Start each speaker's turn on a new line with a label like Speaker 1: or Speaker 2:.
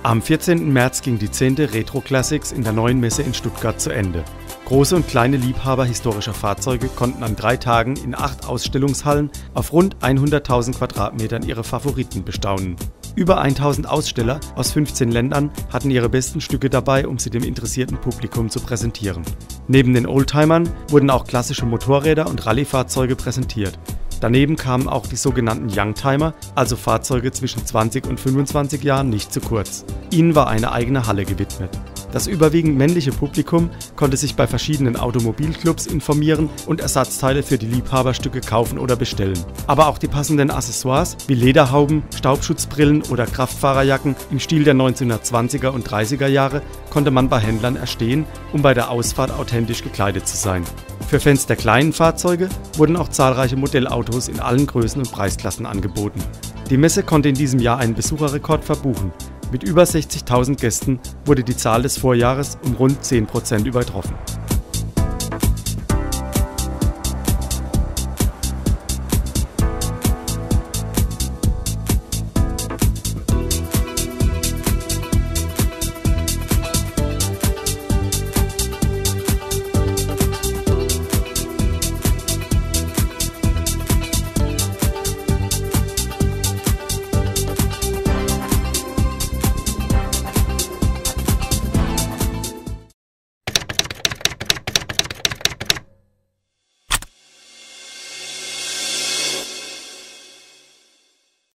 Speaker 1: Am 14. März ging die 10. Retro Classics in der Neuen Messe in Stuttgart zu Ende. Große und kleine Liebhaber historischer Fahrzeuge konnten an 3 Tagen in 8 Ausstellungshallen auf rund 100.000 Quadratmetern ihre Favoriten bestaunen. Über 1000 Aussteller aus 15 Ländern hatten ihre besten Stücke dabei, um sie dem interessierten Publikum zu präsentieren. Neben den Oldtimern wurden auch klassische Motorräder und Rallye-Fahrzeuge präsentiert. Daneben kamen auch die sogenannten Youngtimer, also Fahrzeuge zwischen 20 und 25 Jahren, nicht zu kurz. Ihnen war eine eigene Halle gewidmet. Das überwiegend männliche Publikum konnte sich bei verschiedenen Automobilclubs informieren und Ersatzteile für die Liebhaberstücke kaufen oder bestellen. Aber auch die passenden Accessoires wie Lederhauben, Staubschutzbrillen oder Kraftfahrerjacken im Stil der 1920er und 30er Jahre konnte man bei Händlern erstehen, um bei der Ausfahrt authentisch gekleidet zu sein. Für Fans der kleinen Fahrzeuge wurden auch zahlreiche Modellautos in allen Größen und Preisklassen angeboten. Die Messe konnte in diesem Jahr einen Besucherrekord verbuchen. Mit über 60.000 Gästen wurde die Zahl des Vorjahres um rund 10% übertroffen.